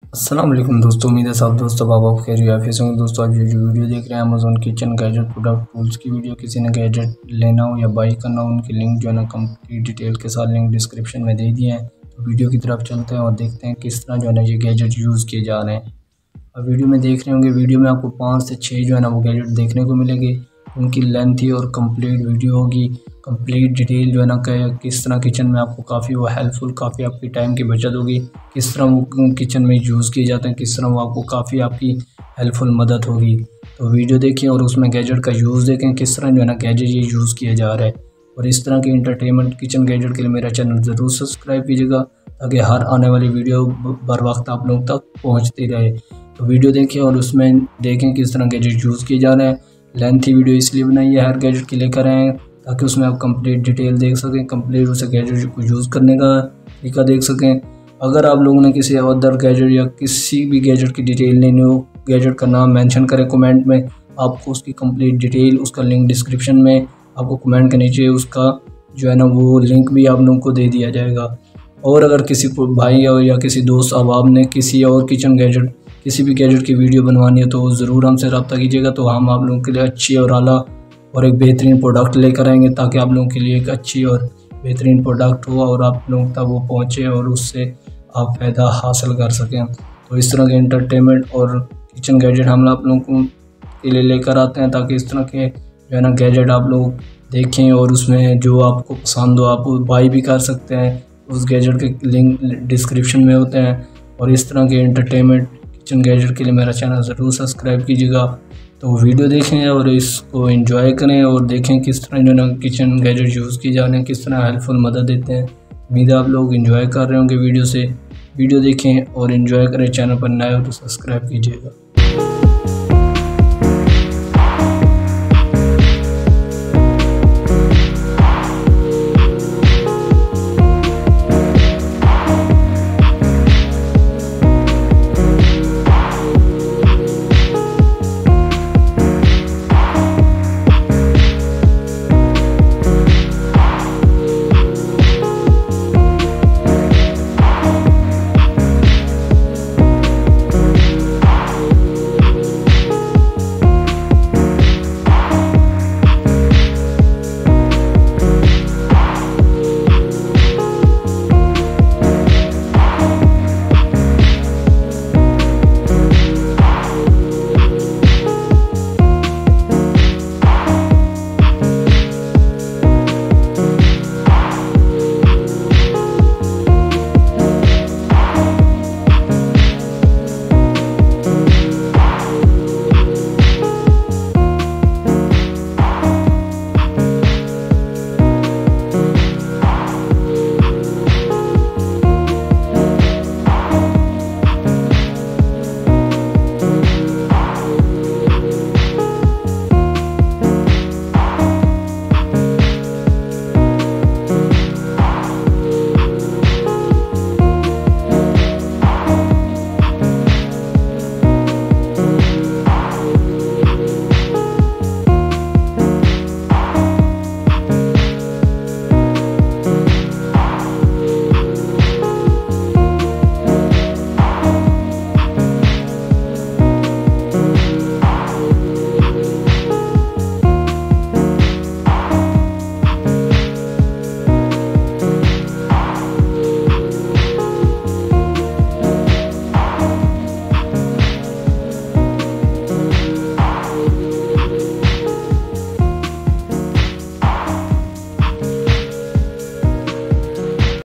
अस्सलाम वालेकुम दोस्तों, उम्मीद है सब दोस्तों आप खैरियत होंगे। दोस्तों आज जो वीडियो देख रहे हैं Amazon kitchen gadget product tools की वीडियो। किसी ने गैजेट लेना हो या बाई करना हो, उनकी लिंक जो है ना कंप्लीट डिटेल के साथ लिंक डिस्क्रिप्शन में दे दिए हैं। तो वीडियो की तरफ चलते हैं और देखते हैं किस तरह जो है ना ये गैजेट यूज़ किए जा रहे हैं। अब वीडियो में देख रहे होंगे, वीडियो में आपको 5 से 6 जो है ना वो गैजेट देखने को मिलेंगे। उनकी लेंथी और कंप्लीट वीडियो होगी, कंप्लीट डिटेल जो है ना किस तरह किचन में आपको काफ़ी वो हेल्पफुल, काफ़ी आपकी टाइम की बचत होगी, किस तरह वो किचन में यूज़ किए जाते हैं, किस तरह वो आपको काफ़ी आपकी हेल्पफुल मदद होगी। तो वीडियो देखिए और उसमें गैजेट का यूज़ देखें, किस तरह जो है ना गैजेट ये यूज़ किया जा रहा है। और इस तरह के इंटरटेनमेंट किचन गैजेट के लिए मेरा चैनल ज़रूर सब्सक्राइब कीजिएगा, ताकि हर आने वाली वीडियो बर वक्त आप लोगों तक पहुँचती रहे। तो वीडियो देखिए और उसमें देखें किस तरह गैजेट यूज़ किए जा रहे हैं। लेंथी वीडियो इसलिए बनाई है हर गैजेट के लेकर आए हैं, ताकि उसमें आप कंप्लीट डिटेल देख सकें, कंप्लीट उसे गैजेट को यूज़ करने का तरीका देख सकें। अगर आप लोगों ने किसी अदर गैजेट या किसी भी गैजेट की डिटेल लेनी हो, गैजेट का नाम मेंशन करें कमेंट में, आपको उसकी कंप्लीट डिटेल, उसका लिंक डिस्क्रिप्शन में आपको कमेंट के नीचे उसका जो है ना वो लिंक भी आप लोगों को दे दिया जाएगा। और अगर किसी भाई या किसी दोस्त अहबाब ने किसी और किचन गैजेट, किसी भी गैजेट की वीडियो बनवानी है तो ज़रूर हमसे रब्ता कीजिएगा। तो हम आप लोगों के लिए अच्छी और आला और एक बेहतरीन प्रोडक्ट लेकर आएंगे, ताकि आप लोगों के लिए एक अच्छी और बेहतरीन प्रोडक्ट हो और आप लोगों तक वो पहुँचे और उससे आप फ़ायदा हासिल कर सकें। तो इस तरह के एंटरटेनमेंट और किचन गैजेट हम आप लोगों के लिए लेकर आते हैं, ताकि इस तरह के जो है ना गैजेट आप लोग देखें और उसमें जो आपको पसंद हो आप बाई भी कर सकते हैं। उस गैजेट के लिंक डिस्क्रिप्शन में होते हैं। और इस तरह के एंटरटेनमेंट किचन गैजेट के लिए मेरा चैनल ज़रूर सब्सक्राइब कीजिएगा। तो वीडियो देखें और इसको एंजॉय करें और देखें किस तरह जो ना किचन गैजेट यूज़ किए जा रहे हैं, किस तरह हेल्पफुल मदद देते हैं। उम्मीद है आप लोग एंजॉय कर रहे होंगे वीडियो से। वीडियो देखें और एंजॉय करें। चैनल पर नए हो तो सब्सक्राइब कीजिएगा।